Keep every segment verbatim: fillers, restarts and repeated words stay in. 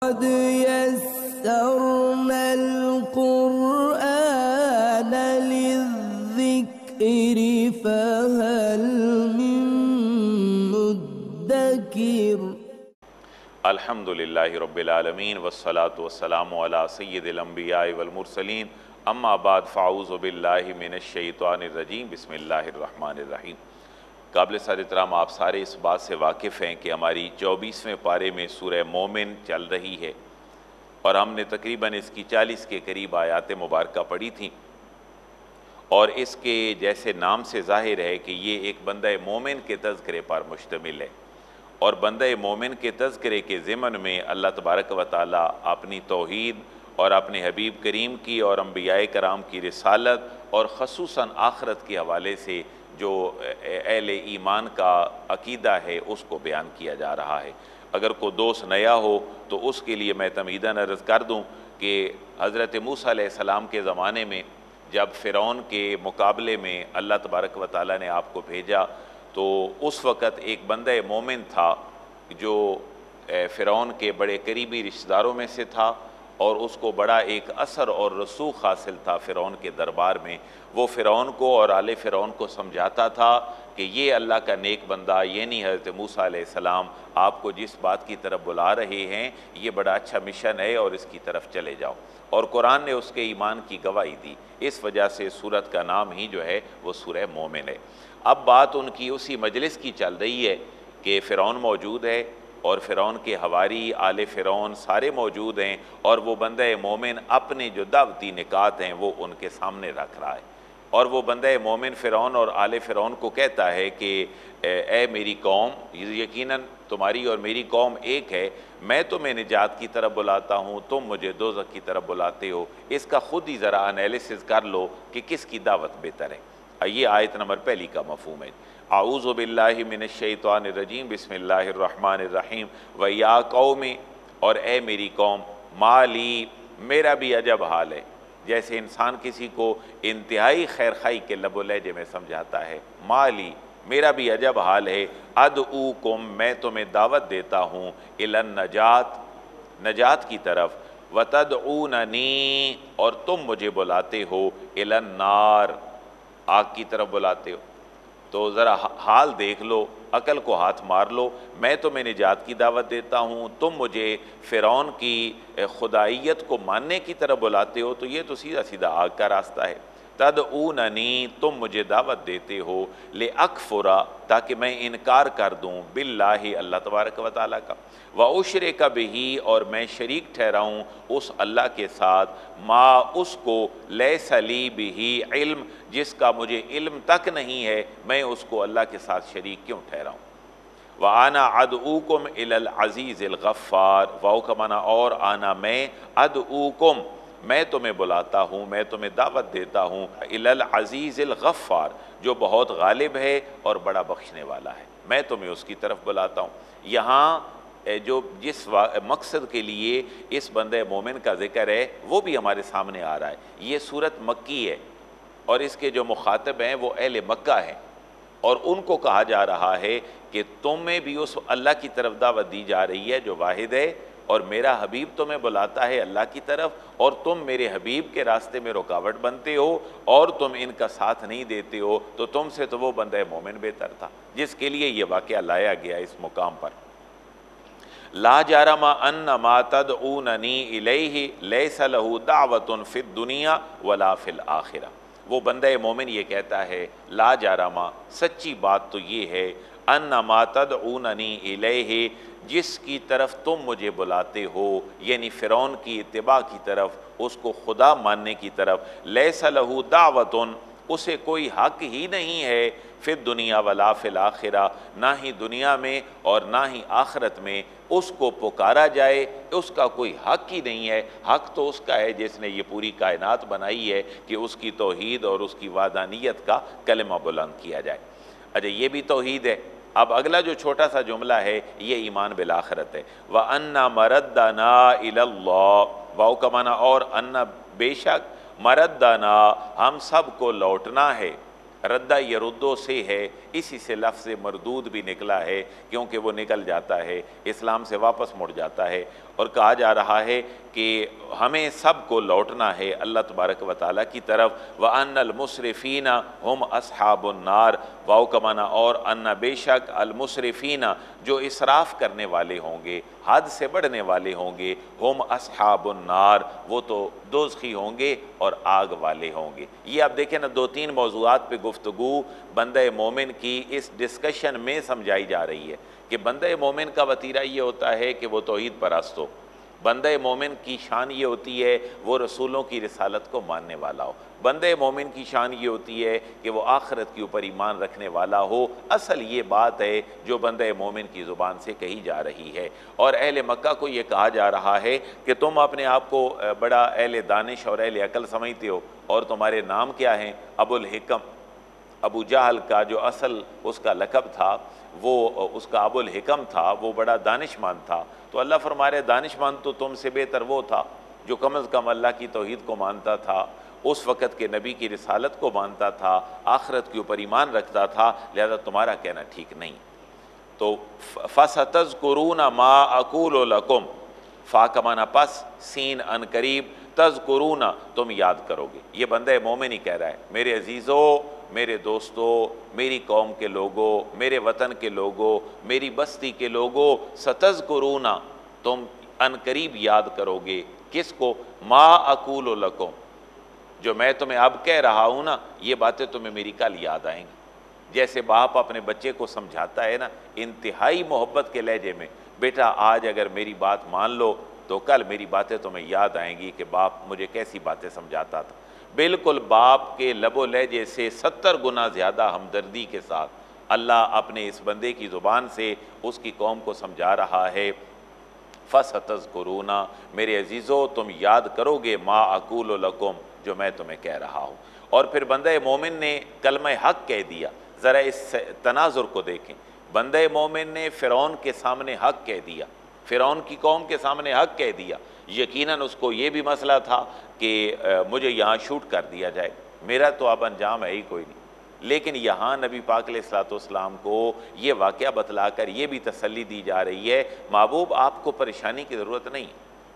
قد يسرنا القرآن للذكر فهل من مدكر الحمد للہ رب العالمین والصلاة والسلام علی سید الانبیاء والمرسلین اما بعد فاعوذ باللہ من الشیطان الرجیم بسم اللہ الرحمن الرحیم۔ قابل سر احترام آپ سارے اس بات سے واقف ہیں کہ ہماری چوبیسویں پارے میں سورہ مومن چل رہی ہے اور ہم نے تقریباً اس کی چالیس کے قریب آیات مبارکہ پڑھی تھیں، اور اس کے جیسے نام سے ظاہر ہے کہ یہ ایک بندہ مومن کے تذکرے پر مشتمل ہے، اور بندہ مومن کے تذکرے کے ضمن میں اللہ تبارک و تعالیٰ اپنی توحید اور اپنے حبیب کریم کی اور انبیاء کرام کی رسالت اور خصوصاً آخرت کے حوالے سے جو اہل ایمان کا عقیدہ ہے اس کو بیان کیا جا رہا ہے۔ اگر کوئی دوست نیا ہو تو اس کے لیے میں تمہیداً عرض کر دوں کہ حضرت موسیٰ علیہ السلام کے زمانے میں جب فرعون کے مقابلے میں اللہ تبارک و تعالیٰ نے آپ کو بھیجا تو اس وقت ایک بندہ مومن تھا جو فرعون کے بڑے قریبی رشتہ داروں میں سے تھا، اور اس کو بڑا ایک اثر اور رسوخ حاصل تھا فرعون کے دربار میں۔ وہ فرعون کو اور آل فرعون کو سمجھاتا تھا کہ یہ اللہ کا نیک بندہ یعنی حضرت موسیٰ علیہ السلام آپ کو جس بات کی طرف بلا رہے ہیں یہ بڑا اچھا مشن ہے اور اس کی طرف چلے جاؤ، اور قرآن نے اس کے ایمان کی گواہی دی۔ اس وجہ سے سورت کا نام ہی جو ہے وہ سورہ مومن ہے۔ اب بات ان کی اسی مجلس کی چل رہی ہے کہ فرعون موجود ہے اور فرعون کے حواری آل فرعون سارے موجود ہیں، اور وہ بندہ مومن اپنے جو دعوتی نکات ہیں وہ ان کے سامنے رکھ رہا ہے، اور وہ بندہ مومن فرعون اور آل فرعون کو کہتا ہے کہ اے میری قوم، یقیناً تمہاری اور میری قوم ایک ہے، میں تمہیں نجات کی طرف بلاتا ہوں، تم مجھے دوزخ کی طرف بلاتے ہو، اس کا خود ہی ذرا انالیسس کر لو کہ کس کی دعوت بہتر ہے۔ یہ آیت نمبر پہلی کا مفہوم ہے۔ اعوذ باللہ من الشیطان الرجیم بسم اللہ الرحمن الرحیم وَيَا قَوْمِ، اور اے میری قوم، مالی، میرا بھی عجب حال ہے۔ جیسے انسان کسی کو انتہائی خیر خواہی کے لب و لہجے میں سمجھاتا ہے، مالی، میرا بھی عجب حال ہے، ادعوکم، میں تمہیں دعوت دیتا ہوں، الی النجات، نجات کی طرف، وتدعوننی، اور تم مجھے بلاتے ہو، الی النار، آگ کی طرف بلاتے ہو۔ تو ذرا حال دیکھ لو، عقل کو ہاتھ مار لو، میں تمہیں نجات کی دعوت دیتا ہوں، تم مجھے فرعون کی خدائیت کو ماننے کی طرف بلاتے ہو، تو یہ تو سیدھا سیدھا آگ کا راستہ ہے۔ تدعوننی، تم مجھے دعوت دیتے ہو، لأکفر، تاکہ میں انکار کر دوں، باللہ، اللہ تبارک و تعالیٰ کا، واشرک بہ، اور میں شریک ٹھہراؤں اس اللہ کے ساتھ، ما، اس کو، لیس لی بہ علم، جس کا مجھے علم تک نہیں ہے، میں اس کو اللہ کے ساتھ شریک کیوں ٹھہراؤں۔ وَآنَا أَدْعُوكُمْ إِلَى الْعَزِيزِ الْغَفَّارِ، واو کا معنی اور، آنا میں، أَدْعُوكُمْ، میں تمہیں بلاتا ہوں، میں تمہیں دعوت دیتا ہوں، إِلَى الْعَزِيزِ الْغَفَّارِ، جو بہت غالب ہے اور بڑا بخشنے والا ہے، میں تمہیں اس کی طرف بلاتا ہوں۔ یہاں جو جس مقصد کے لیے اس بندہ مومن کا ذکر ہے وہ بھی ہمارے سامنے آ رہا ہے۔ یہ سورت مکی ہے اور اس کے جو مخاطب ہیں وہ اہل مکہ ہیں، اور ان کو کہا جا رہا ہے کہ تمہیں بھی اس اللہ کی طرف دعوت دی جا رہی ہے جو واحد ہے، اور میرا حبیب تمہیں بلاتا ہے اللہ کی طرف، اور تم میرے حبیب کے راستے میں رکاوٹ بنتے ہو اور تم ان کا ساتھ نہیں دیتے ہو، تو تم سے تو وہ بندہ مومن بہتر تھا جس کے لیے یہ واقعہ لایا گیا اس مقام پر۔ لا جرم ان ما تدعوننی الیہ لیس لہ دعوت فی الدنیا ولا فی الآخرہ، وہ بندہ مومن یہ کہتا ہے، لا جرم، سچی بات تو یہ ہے، ان ما تدعوننی الیہ، جس کی طرف تم مجھے بلاتے ہو، یعنی فرعون کی اتباع کی طرف، اس کو خدا ماننے کی طرف، لیس لہ دعوت، اسے کوئی حق ہی نہیں ہے، فی الدنیا ولا فی الآخرہ، نہ ہی دنیا میں اور نہ ہی آخرت میں اس کو پکارا جائے، اس کا کوئی حق ہی نہیں ہے۔ حق تو اس کا ہے جس نے یہ پوری کائنات بنائی ہے کہ اس کی توحید اور اس کی وحدانیت کا کلمہ بلند کیا جائے۔ اچھا، یہ بھی توحید ہے۔ اب اگلا جو چھوٹا سا جملہ ہے یہ ایمان بالآخرت ہے۔ وَأَنَّ مَرَدَّنَا إِلَى اللَّهِ، واو کا معنی اور، ان بے شک، مردنا، ہم سب کو لوٹنا ہے، ردہ یردو سے ہے، اسی سے لفظ مردود بھی نکلا ہے کیونکہ وہ نکل جاتا ہے، اسلام سے واپس مڑ جاتا ہے، اور کہا جا رہا ہے کہ ہمیں سب کو لوٹنا ہے اللہ تبارک و تعالیٰ کی طرف۔ وَأَنَّ الْمُسْرِفِينَ هُمْ أَصْحَابُ النَّارِ، واؤ کا معنی اور ان بے شک المسرفین جو اسراف کرنے والے ہوں گے، حد سے بڑھنے والے ہوں گے، ہم اصحاب النار وہ تو دوزخی ہوں گے اور آگ والے ہوں گے۔ یہ آپ دیکھیں نا، دو تین موضوعات پہ گفتگو بندہ مومن کی اس ڈسکشن میں سمجھائی جا رہی ہے کہ بندہ مومن کا وتیرہ یہ ہوتا ہے کہ وہ توحید پرست ہو، بندہ مومن کی شان یہ ہوتی ہے وہ رسولوں کی رسالت کو ماننے والا ہو، بندہ مومن کی شان یہ ہوتی ہے کہ وہ آخرت کے اوپر ایمان رکھنے والا ہو۔ اصل یہ بات ہے جو بندہ مومن کی زبان سے کہی جا رہی ہے۔ اور اہل مکہ کو یہ کہا جا رہا ہے کہ تم اپنے آپ کو بڑا اہل دانش اور اہل عقل سمجھتے ہو، اور تمہارے نام کیا ہیں؟ ابو الحکم۔ ابو جہل کا جو اصل اس کا لقب تھا وہ اس کا ابو الحکم تھا، وہ بڑا دانش مند تھا۔ تو اللہ فرما رہے دانش مند تو تم سے بہتر وہ تھا جو کم از کم اللہ کی توحید کو مانتا تھا، اس وقت کے نبی کی رسالت کو مانتا تھا، آخرت کے اوپر ایمان رکھتا تھا، لہذا تمہارا کہنا ٹھیک نہیں۔ تو فَسَتَذْكُرُونَ مَا أَقُولُ لَكُمْ، فا کا معنی پس، سین ان قریب، تذکرون تم یاد کرو گے۔ یہ بندہ مومن ہی کہہ رہا ہے، میرے عزیزو، میرے دوستو، میری قوم کے لوگوں، میرے وطن کے لوگوں، میری بستی کے لوگوں، ستذکرون تم ان قریب یاد کرو گے۔ کس کو؟ ما اقول لکم، جو میں تمہیں اب کہہ رہا ہوں نا، یہ باتیں تمہیں میری کل یاد آئیں گی۔ جیسے باپ اپنے بچے کو سمجھاتا ہے نا انتہائی محبت کے لہجے میں، بیٹا آج اگر میری بات مان لو تو کل میری باتیں تمہیں یاد آئیں گی کہ باپ مجھے کیسی باتیں سمجھاتا تھا۔ بالکل باپ کے لب و لہجے سے ستر گنا زیادہ ہمدردی کے ساتھ اللہ اپنے اس بندے کی زبان سے اس کی قوم کو سمجھا رہا ہے۔ فَسَتَذْكُرُونَ، میرے عزیزو تم یاد کرو گے، ما اقول لکم، جو میں تمہیں کہہ رہا ہوں۔ اور پھر بندہ مومن نے کلمہ حق کہہ دیا۔ ذرا اس تناظر کو دیکھیں، بندہ مومن نے فرعون کے سامنے حق کہہ دیا، فرعون کی قوم کے سامنے حق کہہ دیا۔ یقیناً اس کو یہ بھی مسئلہ تھا کہ مجھے یہاں شوٹ کر دیا جائے، میرا تو اب انجام ہے ہی کوئی نہیں، لیکن یہاں نبی پاک علیہ الصلوۃ والسلام کو یہ واقعہ بتلا کر یہ بھی تسلی دی جا رہی ہے، محبوب آپ کو پریشانی کی ضرورت نہیں۔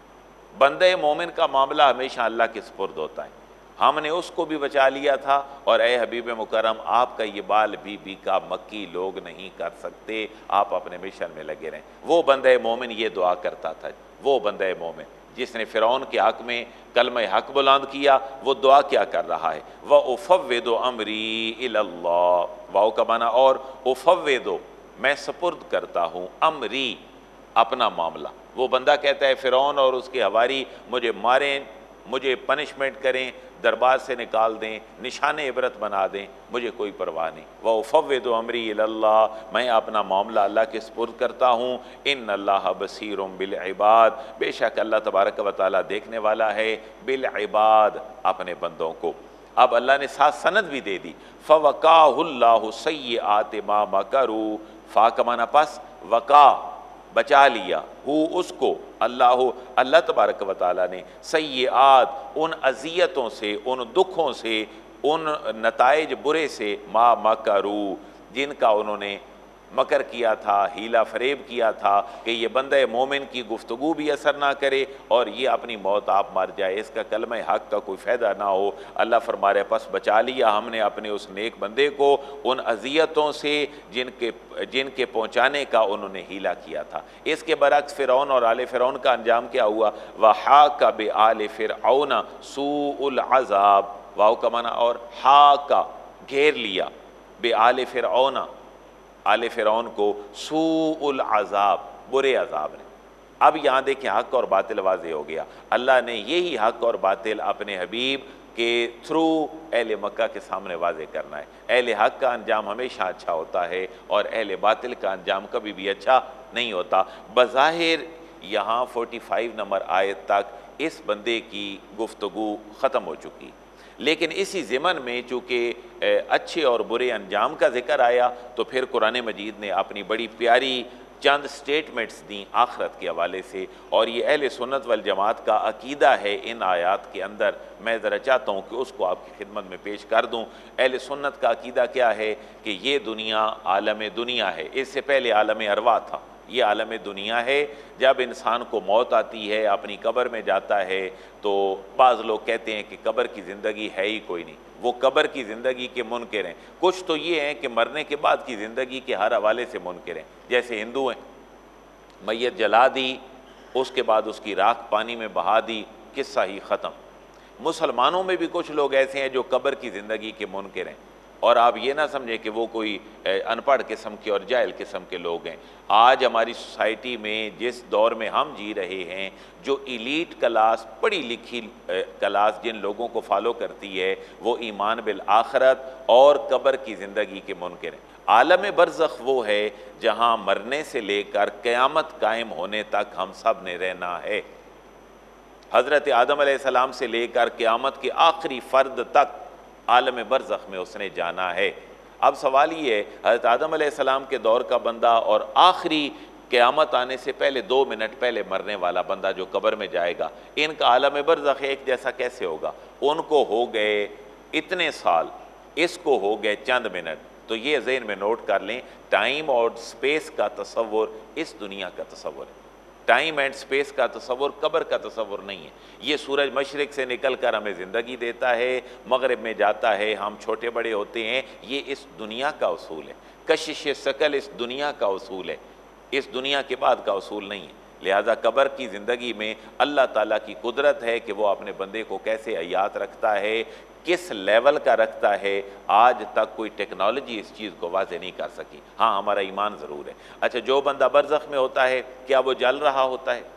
بندہ مومن کا معاملہ ہمیشہ اللہ کے سپرد ہوتا ہے، ہم نے اس کو بھی بچا لیا تھا، اور اے حبیب مکرم آپ کا یہ بال بی بی کا مکی لوگ نہیں کر سکتے، آپ اپنے مشن میں لگے رہیں۔ وہ بندہ مومن یہ دعا کرتا تھا، وہ بندہ مومن جس نے فرعون کے حق میں کلمہ حق بلند کیا، وہ دعا کیا کر رہا ہے؟ وَأُفَوِّضُ أَمْرِي إِلَى اللَّهِ، واؤ کا معنی اور، اُفَوِّضُ میں سپرد کرتا ہوں، امری اپنا معاملہ۔ وہ بندہ کہتا ہے فرعون اور اس کے حواری مجھے ماریں، مجھے پنشمنٹ کریں، دربار سے نکال دیں، نشان عبرت بنا دیں، مجھے کوئی پرواہ نہیں۔ وَأُفَوِّضُ أَمْرِي إِلَى اللَّهِ، میں اپنا معاملہ اللہ کے سپرد کرتا ہوں۔ إِنَّ اللَّهَ بَصِيرٌ بِالْعِبَادِ، بے شک اللہ تبارک و تعالیٰ دیکھنے والا ہے بالعباد، اپنے بندوں کو۔ اب اللہ نے ساتھ سند بھی دے دی، فَوَقَاهُ اللَّهُ سَيِّئَاتِ مَا مَكَرُوا، فا کا معنی پس، وقا بچا لیا، ہو اس کو، اللہ اللہ تبارک و تعالیٰ نے، سیئات ان اذیتوں سے، ان دکھوں سے، ان نتائج برے سے، ما مکرو جن کا انہوں نے مکر کیا تھا، ہیلا فریب کیا تھا کہ یہ بندہ مومن کی گفتگو بھی اثر نہ کرے اور یہ اپنی موت آپ مر جائے، اس کا کلمہ حق کا کوئی فائدہ نہ ہو۔ اللہ فرما رہے پس بچا لیا ہم نے اپنے اس نیک بندے کو ان اذیتوں سے جن کے جن کے پہنچانے کا انہوں نے ہیلا کیا تھا۔ اس کے برعکس فرعون اور آل فرعون کا انجام کیا ہوا؟ وَحَاكَ بِآلِ فِرْعَوْنَ سُوءُ الْعَذَابِ، واؤ کا معنی اور، حاکا گھیر لیا، بِآلِ فِرْعَوْنَ آل فرعون کو، سوء العذاب برے عذاب نے۔ اب یہاں دیکھیں حق اور باطل واضح ہو گیا، اللہ نے یہی حق اور باطل اپنے حبیب کے تھرو اہل مکہ کے سامنے واضح کرنا ہے۔ اہل حق کا انجام ہمیشہ اچھا ہوتا ہے اور اہل باطل کا انجام کبھی بھی اچھا نہیں ہوتا۔ بظاہر یہاں فورٹی فائیو نمبر آیت تک اس بندے کی گفتگو ختم ہو چکی، لیکن اسی ضمن میں چونکہ اچھے اور برے انجام کا ذکر آیا تو پھر قرآن مجید نے اپنی بڑی پیاری چند سٹیٹمنٹس دیں آخرت کے حوالے سے، اور یہ اہل سنت والجماعت کا عقیدہ ہے ان آیات کے اندر۔ میں ذرا چاہتا ہوں کہ اس کو آپ کی خدمت میں پیش کر دوں۔ اہل سنت کا عقیدہ کیا ہے کہ یہ دنیا عالم دنیا ہے، اس سے پہلے عالم ارواح تھا، یہ عالم دنیا ہے۔ جب انسان کو موت آتی ہے، اپنی قبر میں جاتا ہے، تو بعض لوگ کہتے ہیں کہ قبر کی زندگی ہے ہی کوئی نہیں، وہ قبر کی زندگی کے منکر ہیں۔ کچھ تو یہ ہیں کہ مرنے کے بعد کی زندگی کے ہر حوالے سے منکر ہیں، جیسے ہندو ہیں، میت جلا دی، اس کے بعد اس کی راکھ پانی میں بہا دی، قصہ ہی ختم۔ مسلمانوں میں بھی کچھ لوگ ایسے ہیں جو قبر کی زندگی کے منکر ہیں، اور آپ یہ نہ سمجھیں کہ وہ کوئی ان پڑھ قسم کے اور جاہل قسم کے لوگ ہیں۔ آج ہماری سوسائٹی میں جس دور میں ہم جی رہے ہیں، جو ایلیٹ کلاس، پڑھی لکھی کلاس جن لوگوں کو فالو کرتی ہے، وہ ایمان بالآخرت اور قبر کی زندگی کے منکر ہیں۔ عالم برزخ وہ ہے جہاں مرنے سے لے کر قیامت قائم ہونے تک ہم سب نے رہنا ہے۔ حضرت آدم علیہ السلام سے لے کر قیامت کے آخری فرد تک عالم برزخ میں اس نے جانا ہے۔ اب سوال یہ ہے، حضرت آدم علیہ السلام کے دور کا بندہ اور آخری قیامت آنے سے پہلے دو منٹ پہلے مرنے والا بندہ جو قبر میں جائے گا، ان کا عالم برزخ ایک جیسا کیسے ہوگا؟ ان کو ہو گئے اتنے سال، اس کو ہو گئے چند منٹ۔ تو یہ ذہن میں نوٹ کر لیں، ٹائم اور سپیس کا تصور اس دنیا کا تصور ہے، ٹائم اینڈ سپیس کا تصور قبر کا تصور نہیں ہے۔ یہ سورج مشرق سے نکل کر ہمیں زندگی دیتا ہے، مغرب میں جاتا ہے، ہم چھوٹے بڑے ہوتے ہیں، یہ اس دنیا کا اصول ہے۔ کشش ثقل اس دنیا کا اصول ہے، اس دنیا کے بعد کا اصول نہیں ہے۔ لہذا قبر کی زندگی میں اللہ تعالیٰ کی قدرت ہے کہ وہ اپنے بندے کو کیسے حیات رکھتا ہے، کس لیول کا رکھتا ہے، آج تک کوئی ٹیکنالوجی اس چیز کو واضح نہیں کر سکی۔ ہاں ہمارا ایمان ضرور ہے۔ اچھا، جو بندہ برزخ میں ہوتا ہے، کیا وہ جل رہا ہوتا ہے؟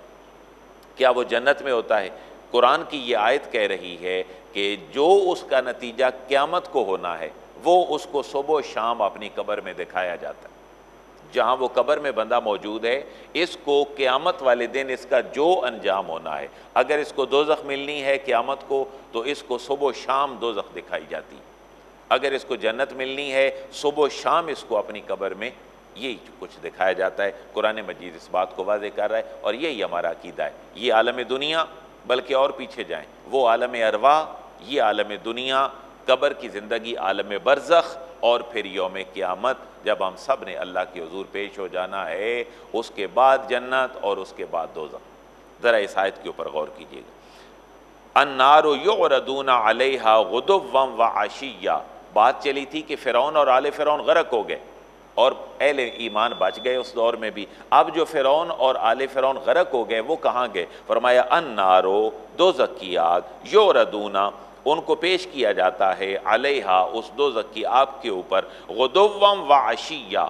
کیا وہ جنت میں ہوتا ہے؟ قرآن کی یہ آیت کہہ رہی ہے کہ جو اس کا نتیجہ قیامت کو ہونا ہے، وہ اس کو صبح و شام اپنی قبر میں دکھایا جاتا ہے۔ جہاں وہ قبر میں بندہ موجود ہے، اس کو قیامت والے دن اس کا جو انجام ہونا ہے، اگر اس کو دوزخ ملنی ہے قیامت کو، تو اس کو صبح و شام دوزخ دکھائی جاتی ہے۔ اگر اس کو جنت ملنی ہے، صبح و شام اس کو اپنی قبر میں یہی کچھ دکھایا جاتا ہے۔ قرآن مجید اس بات کو واضح کر رہا ہے، اور یہی ہمارا عقیدہ ہے۔ یہ عالم دنیا، بلکہ اور پیچھے جائیں، وہ عالم ارواح، یہ عالم دنیا، قبر کی زندگی عالم برزخ، اور پھر یوم قیامت جب ہم سب نے اللہ کے حضور پیش ہو جانا ہے، اس کے بعد جنت اور اس کے بعد دوزخ۔ ذرا اس آیت کے اوپر غور کیجیے گا۔ النار یعرضون علیہا غدوا وعشیا، بات چلی تھی کہ فرعون اور آل فرعون غرق ہو گئے اور اہل ایمان بچ گئے اس دور میں بھی۔ اب جو فرعون اور آل فرعون غرق ہو گئے، وہ کہاں گئے؟ فرمایا النار، دوزخ کی آگ، یعرضون، ان کو پیش کیا جاتا ہے، علیہا، اس دوزخ کی آگ کے اوپر، غدوا وعشیا،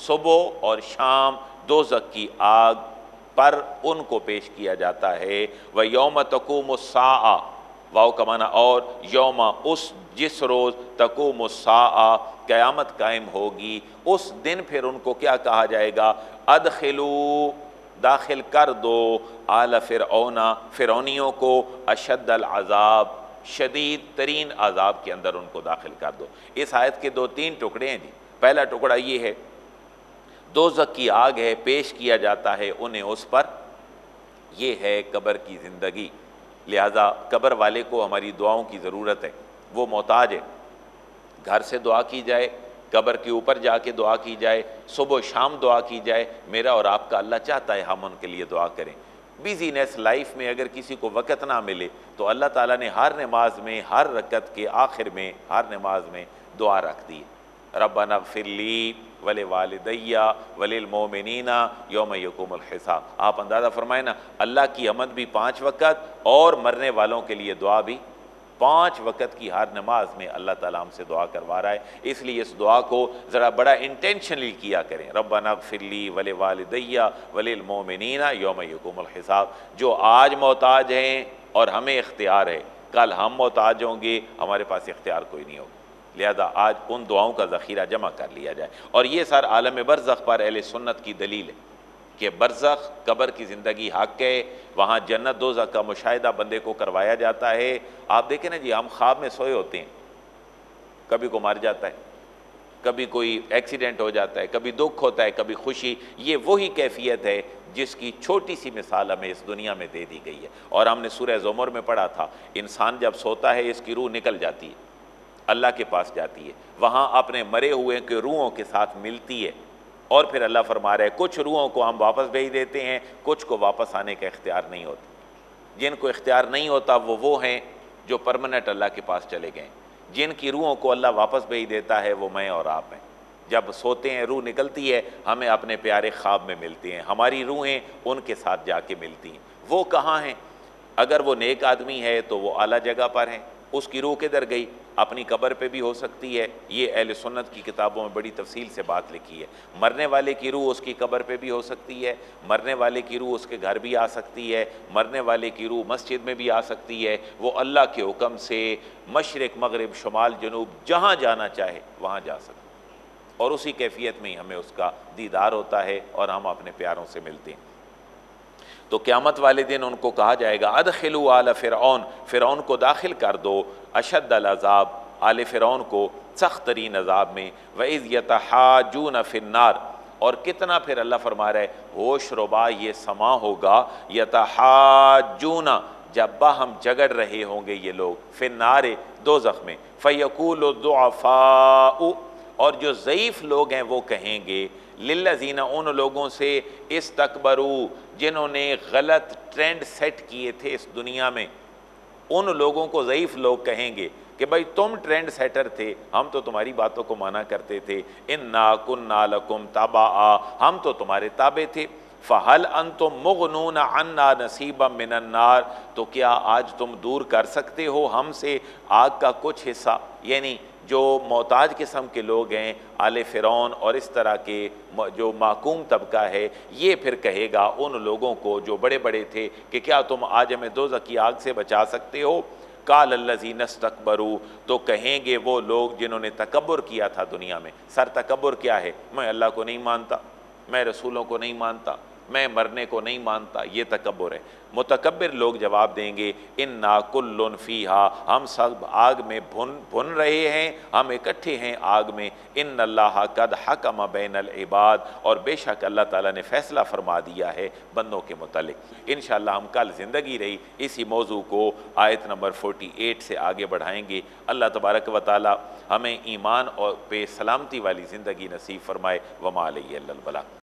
صبح اور شام دوزخ کی آگ پر ان کو پیش کیا جاتا ہے۔ وَيَوْمَ تَقُومُ السَّاعَةُ، واو کا معنی اور، یوم، اس جس روز، تقوم الساعہ، قیامت قائم ہوگی، اس دن پھر ان کو کیا کہا جائے گا؟ ادخلوا، داخل کر دو، آل فرعون، فرعونیوں کو، اشد العذاب، شدید ترین عذاب کے اندر ان کو داخل کر دو۔ اس آیت کے دو تین ٹکڑے ہیں جی۔ پہلا ٹکڑا یہ ہے، دوزخ کی آگ ہے، پیش کیا جاتا ہے انہیں اس پر، یہ ہے قبر کی زندگی۔ لہٰذا قبر والے کو ہماری دعاؤں کی ضرورت ہے، وہ محتاج ہے۔ گھر سے دعا کی جائے، قبر کے اوپر جا کے دعا کی جائے، صبح و شام دعا کی جائے، میرا اور آپ کا اللہ چاہتا ہے ہم ان کے لیے دعا کریں۔ بیزینس لائف میں اگر کسی کو وقت نہ ملے تو اللہ تعالیٰ نے ہر نماز میں، ہر رکعت کے آخر میں، ہر نماز میں دعا رکھ دی ہے، ربنا اغفر لی ولوالدی وللمؤمنین یوم یقوم الحساب۔ آپ اندازہ فرمائیں نا، اللہ کی حمد بھی پانچ وقت، اور مرنے والوں کے لیے دعا بھی پانچ وقت کی ہر نماز میں اللہ تعالیٰ ہم سے دعا کروا رہا ہے۔ اس لیے اس دعا کو ذرا بڑا انٹینشنلی کیا کریں، ربنا اغفر لی ولوالدی وللمؤمنین یوم یقوم الحساب۔ جو آج محتاج ہیں اور ہمیں اختیار ہے، کل ہم محتاج ہوں گے، ہمارے پاس اختیار کوئی نہیں ہوگا۔ لہذا آج ان دعاؤں کا ذخیرہ جمع کر لیا جائے۔ اور یہ سر عالم برزخ پر اہل سنت کی دلیل ہے کہ برزخ، قبر کی زندگی حق ہے، وہاں جنت دوزخ کا مشاہدہ بندے کو کروایا جاتا ہے۔ آپ دیکھیں نا جی، ہم خواب میں سوئے ہوتے ہیں، کبھی کو مر جاتا ہے، کبھی کوئی ایکسیڈنٹ ہو جاتا ہے، کبھی دکھ ہوتا ہے، کبھی خوشی۔ یہ وہی کیفیت ہے جس کی چھوٹی سی مثال ہمیں اس دنیا میں دے دی گئی ہے۔ اور ہم نے سورہ زمر میں پڑھا تھا، انسان جب سوتا ہے اس کی روح نکل جاتی ہے، اللہ کے پاس جاتی ہے، وہاں اپنے مرے ہوئے کے روحوں کے ساتھ ملتی ہے، اور پھر اللہ فرما رہا ہے کچھ روحوں کو ہم واپس بھیج دیتے ہیں، کچھ کو واپس آنے کا اختیار نہیں ہوتا۔ جن کو اختیار نہیں ہوتا وہ وہ ہیں جو پرماننٹ اللہ کے پاس چلے گئے، جن کی روحوں کو اللہ واپس بھیج دیتا ہے وہ میں اور آپ ہیں۔ جب سوتے ہیں روح نکلتی ہے، ہمیں اپنے پیارے خواب میں ملتے ہیں، ہماری روحیں ان کے ساتھ جا کے ملتی ہیں۔ وہ کہاں ہیں؟ اگر وہ نیک آدمی ہے تو وہ اعلیٰ جگہ پر ہیں، اس کی روح کدھر گئی؟ اپنی قبر پہ بھی ہو سکتی ہے، یہ اہل سنت کی کتابوں میں بڑی تفصیل سے بات لکھی ہے۔ مرنے والے کی روح اس کی قبر پہ بھی ہو سکتی ہے، مرنے والے کی روح اس کے گھر بھی آ سکتی ہے، مرنے والے کی روح مسجد میں بھی آ سکتی ہے۔ وہ اللہ کے حکم سے مشرق مغرب شمال جنوب جہاں جانا چاہے وہاں جا سکتی ہے، اور اسی کیفیت میں ہی ہمیں اس کا دیدار ہوتا ہے اور ہم اپنے پیاروں سے ملتے ہیں۔ تو قیامت والے دن ان کو کہا جائے گا ادخلوا آل فرعون، فرعون کو داخل کر دو، اشد العذاب، آل فرعون کو سخت ترین عذاب میں، وَإِذْ يَتَحَاجُونَ فِي النَّارِ، اور کتنا پھر اللہ فرما رہا ہے ہوش ربا یہ سما ہوگا، یتحاجون، جب باہم جگڑ رہے ہوں گے یہ لوگ، فی النار، دوزخ میں، فَيَقُولُ الضُّعَفَاءُ، اور جو ضعیف لوگ ہیں وہ کہیں گے، للذین، ان لوگوں سے، استکبروا، جنہوں نے غلط ٹرینڈ سیٹ کیے تھے اس دنیا میں، ان لوگوں کو ضعیف لوگ کہیں گے کہ بھائی تم ٹرینڈ سیٹر تھے، ہم تو تمہاری باتوں کو مانا کرتے تھے، انا کنا لکم تبعا، ہم تو تمہارے تابع تھے، فہل انتم مغنون عنا نصیبا من النار، تو کیا آج تم دور کر سکتے ہو ہم سے آگ کا کچھ حصہ؟ یعنی جو محتاج قسم کے لوگ ہیں، آل فرعون اور اس طرح کے جو محکوم طبقہ ہے، یہ پھر کہے گا ان لوگوں کو جو بڑے بڑے تھے کہ کیا تم آج ہمیں دوزخ کی آگ سے بچا سکتے ہو؟ قال الذین استکبروا، تو کہیں گے وہ لوگ جنہوں نے تکبر کیا تھا دنیا میں۔ سر تکبر کیا ہے؟ میں اللہ کو نہیں مانتا، میں رسولوں کو نہیں مانتا، میں مرنے کو نہیں مانتا، یہ تکبر ہے۔ متکبر لوگ جواب دیں گے انا کل فیہا، ہم سب آگ میں بھن بھن رہے ہیں، ہم اکٹھے ہیں آگ میں، ان اللہ قد حکم بین العباد، اور بے شک اللہ تعالیٰ نے فیصلہ فرما دیا ہے بندوں کے متعلق۔ انشاءاللہ ہم کل زندگی رہی اسی موضوع کو آیت نمبر اڑتالیس سے آگے بڑھائیں گے۔ اللہ تبارک و تعالیٰ ہمیں ایمان اور پہ سلامتی والی زندگی نصیب فرمائے۔ وما علیہ الا البلاغ۔